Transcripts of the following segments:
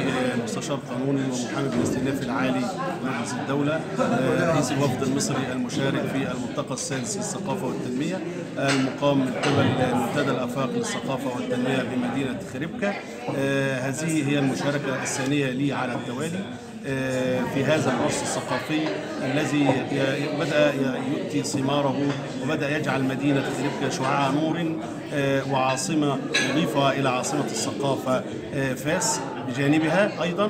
مستشار قانوني ومحامي بالاستئناف العالي لمجلس الدولة، رئيس الوفد المصري المشارك في الملتقى السادس للثقافة والتنمية المقام من قبل منتدى الآفاق للثقافة والتنمية بمدينة خريبكا. هذه هي المشاركة الثانية لي على التوالي في هذا العرس الثقافي الذي بدأ يؤتي ثماره وبدأ يجعل مدينة خريبكا شعاع نور وعاصمة مضيفة إلى عاصمة الثقافة فاس بجانبها أيضا،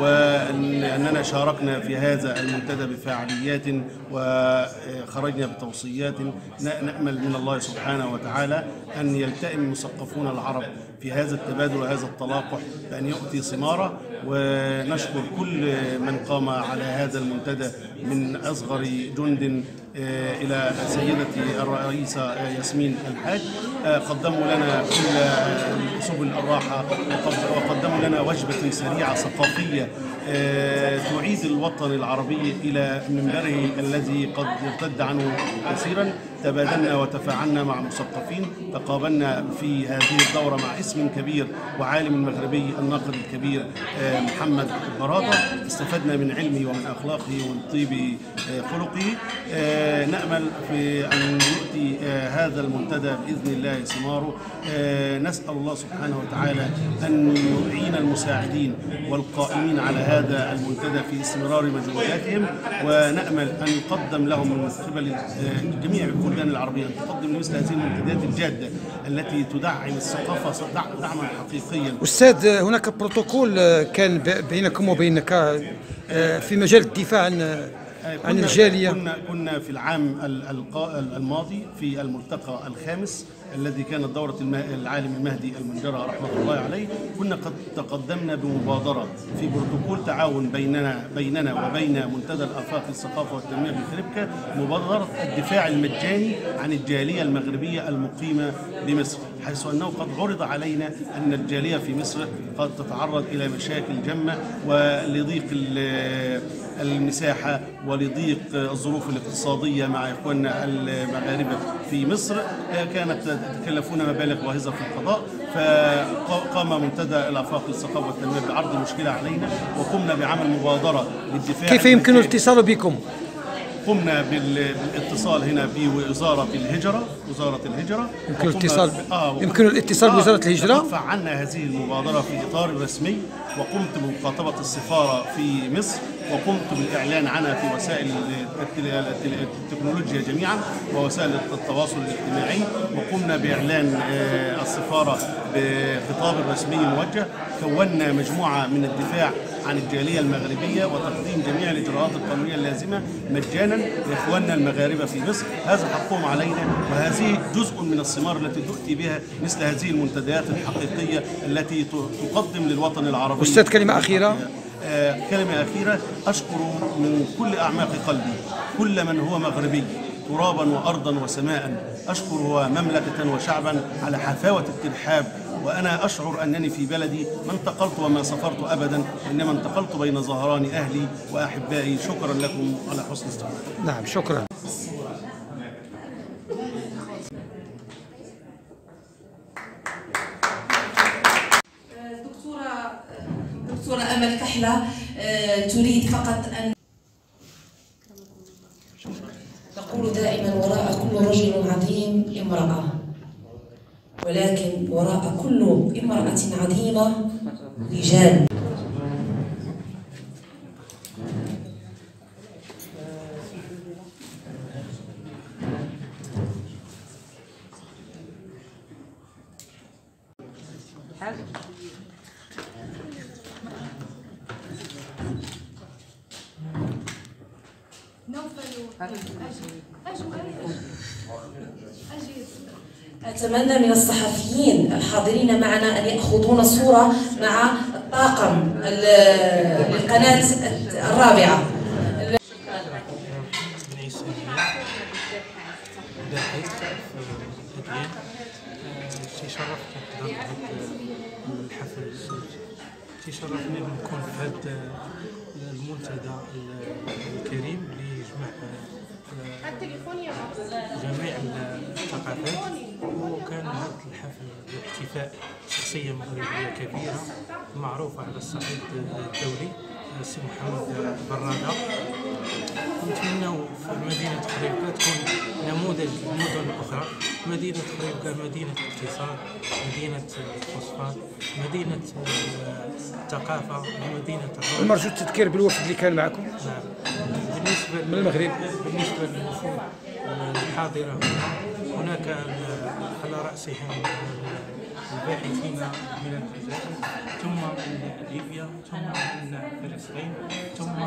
وأننا شاركنا في هذا المنتدى بفعاليات وخرجنا بتوصيات نأمل من الله سبحانه وتعالى أن يلتئم المثقفون العرب في هذا التبادل وهذا التلاقح بأن يؤتي ثماره. ونشكر كل من قام على هذا المنتدى من أصغر جند إلى سيدتي الرئيسة ياسمين الحاج، قدموا لنا كل سبل الراحة وقدموا لنا وجبة سريعة ثقافية تعيد الوطن العربي إلى منبره الذي قد ارتد عنه كثيرا. تبادلنا وتفاعلنا مع مثقفين، تقابلنا في هذه الدورة مع اسم كبير وعالم المغربي الناقد الكبير محمد برادة، استفدنا من علمه ومن أخلاقه ومن طيب خلقه. نأمل في أن يؤتي هذا المنتدى بإذن الله ثماره. نسأل الله سبحانه وتعالى أن يعين المساعدين والقائمين على هذا المنتدى في استمرار مجهوداتهم، ونأمل أن يقدم لهم من قبل جميع البلدان العربية أن تقدم مثل هذه المنتديات الجادة التي تدعم الثقافة دعما حقيقيا. أستاذ، هناك بروتوكول كان بينكم وبينك في مجال الدفاع عن الجالية. كنا في العام الماضي في الملتقى الخامس الذي كانت دورة العالم المهدي المنجرة رحمة الله عليه، كنا قد تقدمنا بمبادرة في بروتوكول تعاون بيننا وبين منتدى الآفاق للثقافة والتنمية بخريبكا، مبادرة الدفاع المجاني عن الجالية المغربية المقيمة بمصر، حيث أنه قد عرض علينا أن الجالية في مصر قد تتعرض إلى مشاكل جمة ولضيق المساحة ولضيق الظروف الاقتصادية مع إخواننا المغاربة في مصر، كانت تكلفون مبالغ باهظة في القضاء. فقام منتدى الآفاق للثقافة والتنمية بعرض المشكلة علينا وقمنا بعمل مبادرة للدفاع. كيف يمكن الاتصال بكم؟ قمنا بالاتصال هنا بوزارة الهجرة، يمكن الاتصال بوزارة الهجرة. فعلنا هذه المبادرة في إطار رسمي، وقمت بمخاطبة السفارة في مصر، وقمت بالإعلان عنها في وسائل التكنولوجيا جميعا ووسائل التواصل الاجتماعي، وقمنا بإعلان السفارة بخطاب رسمي موجه. كونا مجموعة من الدفاع عن الجالية المغربية وتقديم جميع الإجراءات القانونية اللازمة مجانا لإخواننا المغاربة في مصر، هذا حقهم علينا، وهذه جزء من الثمار التي تؤتي بها مثل هذه المنتديات الحقيقية التي تقدم للوطن العربي. أستاذ، كلمة أخيرة. كلمة أخيرة، أشكر من كل أعماق قلبي كل من هو مغربي ترابا وأرضا وسماء، أشكر مملكة وشعبا على حفاوة الترحاب. وأنا أشعر أنني في بلدي ما انتقلت وما سافرت أبدا، إنما انتقلت بين ظهران أهلي وأحبائي. شكرا لكم على حسن استماعكم. نعم، شكرا. دكتورة أمل كحلة تريد فقط أن تقول دائما: وراء كل رجل عظيم امرأة، ولكن وراء كل امرأة عظيمة رجال. أتمنى من الصحفيين الحاضرين معنا أن يأخذون صورة مع الطاقم للقناة الرابعة. شرفت حضرتك الحفل تشرفني نكون في هذا المنتدى الكريم اللي يجمع جميع الثقافات. وكان هذا الحفل باحتفاء شخصية مغربية كبيرة معروفة على الصعيد الدولي، السي محمد برادة. نتمنى في مدينة خريبكا تكون نموذج للمدن الأخرى. مدينة خريبكا مدينة اقتصاد، مدينة الفوسفات، مدينة الثقافة، مدينة الروح. المرجو التذكير بالوفد اللي كان معكم بالنسبة من المغرب. بالنسبة للوفود الحاضرة هناك على رأسهم الباحثين من الجزائر، ثم من ليبيا، ثم من فلسطين، ثم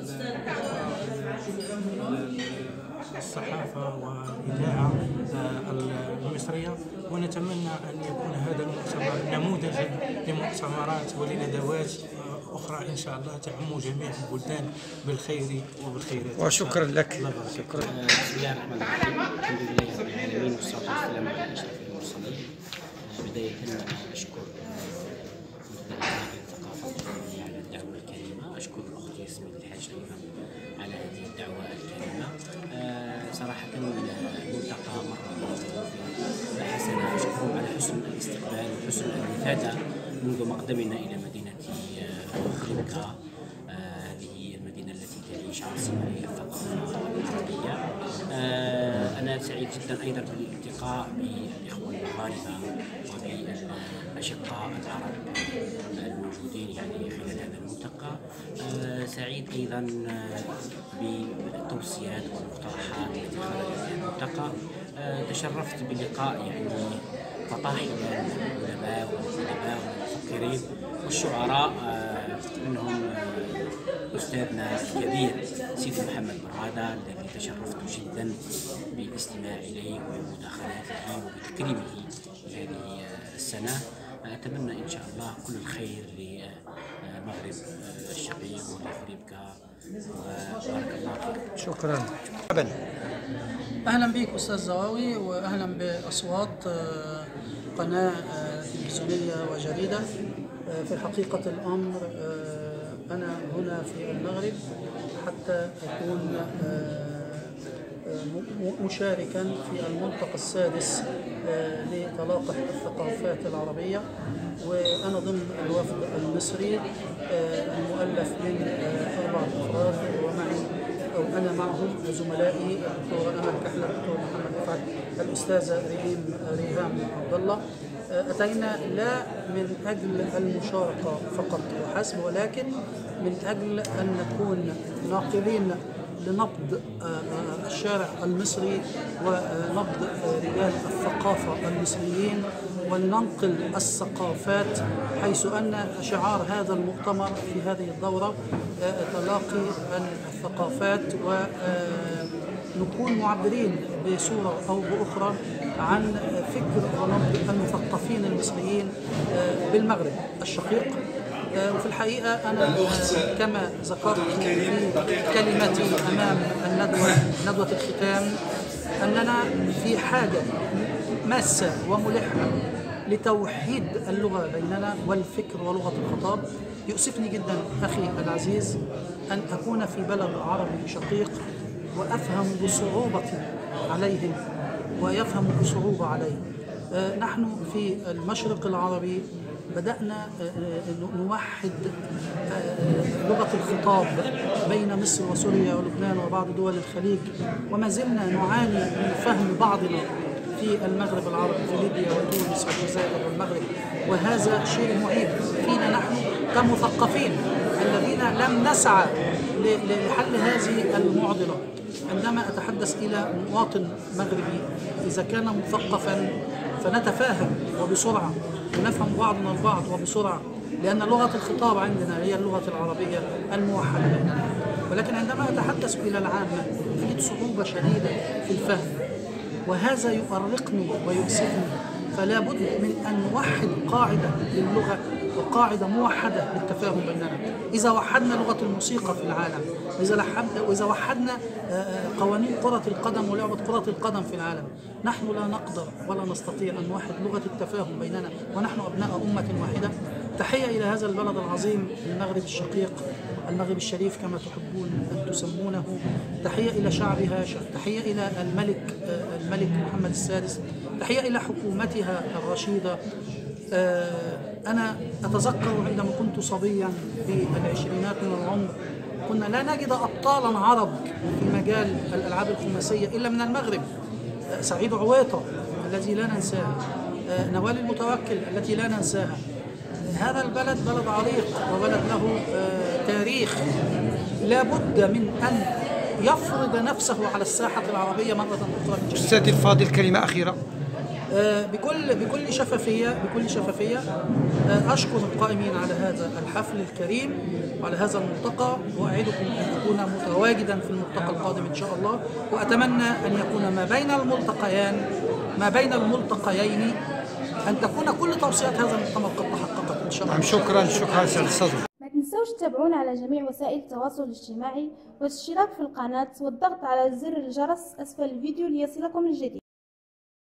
الصحافة والإذاعة المصرية. ونتمنى أن يكون هذا المؤتمر نموذجا لمؤتمرات ولندوات أخرى إن شاء الله تعم جميع البلدان بالخير وبالخيرات. وشكرا لك. شكرا. بسم الله الرحمن الرحيم، الحمد لله رب العالمين والصلاة والسلام على أشرف المرسلين. بداية أشكر الثقافة على الدعوة الكريمة، أشكر أختي ياسمين الحاج أيضا على هذه الدعوة الكريمة. صراحة ملتقى مرة حسنة، أشكرهم على حسن الاستقبال وحسن الإفادة منذ مقدمنا إلى مدينة خريبكا. هذه المدينة التي تعيش عاصمة للثقافة العربية. أنا سعيد جدا أيضا بالالتقاء بالإخوة المغاربة وبالأشقاء العرب الموجودين يعني خلال هذا الملتقى. سعيد أيضا بالتوصيات والمقترحات التي خرجت من الملتقى. تشرفت بلقاء يعني فطاحل العلماء والأدباء والمفكرين والشعراء، منهم أستاذنا الكبير سيدي محمد برادة الذي تشرفت جدا بالاستماع إليه ومداخلاته وبتكريمه هذه السنة. أتمنى إن شاء الله كل الخير للمغرب الشقيق ولخريبكا، وبارك الله فيك. شكرا. أهلا بك أستاذ زواوي، وأهلا بأصوات قناة تلفزيونية وجريدة. في حقيقة الأمر أنا هنا في المغرب حتى أكون مشاركا في الملتقى السادس لتلاقح الثقافات العربية، وأنا ضمن الوفد المصري المؤلف من 4 أفراد، ومعي أو أنا معهم زملائي الدكتورة أمل كحلة، الدكتور محمد رفعت، الأستاذة ريهام عبد الله. أتينا لا من أجل المشاركة فقط وحسب، ولكن من أجل أن نكون ناقلين لنبض الشارع المصري ونبض رجال الثقافة المصريين، ولننقل الثقافات، حيث أن شعار هذا المؤتمر في هذه الدورة تلاقي الثقافات، ونكون معبرين بصورة أو بأخرى عن فكر ونبض المثقفين المصريين بالمغرب الشقيق. وفي الحقيقة أنا كما ذكرت في كلمتي أمام ندوة الختام أننا في حاجة ماسة وملحة لتوحيد اللغة بيننا والفكر ولغة الخطاب. يؤسفني جدا أخي العزيز أن أكون في بلد عربي شقيق وأفهم بصعوبة عليهم ويفهم بصعوبة علي. نحن في المشرق العربي بدأنا نوحد لغة الخطاب بين مصر وسوريا ولبنان وبعض دول الخليج، وما زلنا نعاني من فهم بعضنا في المغرب العربي، في ليبيا وتونس والجزائر والمغرب، وهذا شيء معيب فينا نحن كمثقفين الذين لم نسعى لحل هذه المعضلة. عندما أتحدث إلى مواطن مغربي إذا كان مثقفا فنتفاهم وبسرعة ونفهم بعضنا البعض وبسرعة، لأن لغة الخطاب عندنا هي اللغة العربية الموحدة بيننا. ولكن عندما أتحدث إلى العامة أجد صعوبة شديدة في الفهم، وهذا يؤرقني ويؤسفني. فلا بد من أن نوحد قاعدة للغة وقاعدة موحدة للتفاهم بيننا. إذا وحدنا لغة الموسيقى في العالم، وإذا وحدنا قوانين كرة القدم ولعبة كرة القدم في العالم، نحن لا نقدر ولا نستطيع أن نوحد لغة التفاهم بيننا ونحن أبناء أمة واحدة. تحية إلى هذا البلد العظيم، المغرب الشقيق، المغرب الشريف كما تحبون أن تسمونه. تحية إلى شعبها، تحية إلى الملك محمد السادس، تحية إلى حكومتها الرشيدة. أنا أتذكر عندما كنت صبيا في العشرينات من العمر كنا لا نجد أبطالا عرب في مجال الألعاب الخماسية إلا من المغرب. سعيد عويطة الذي لا ننساه، نوال المتوكل التي لا ننساها. هذا البلد بلد عريق وبلد له تاريخ، لا بد من أن يفرض نفسه على الساحة العربية مرة أخرى. أستاذي الفاضل كلمة أخيرة. بكل شفافية أشكر القائمين على هذا الحفل الكريم وعلى هذا الملتقى، وأعدكم أن أكون متواجدا في الملتقى القادم إن شاء الله، وأتمنى أن يكون ما بين الملتقيين أن تكون كل توصيات هذا المؤتمر قد تحققت إن شاء الله. شكرا سيد الصدر. ما تنسوش تتابعونا على جميع وسائل التواصل الاجتماعي والاشتراك في القناة والضغط على زر الجرس أسفل الفيديو ليصلكم الجديد.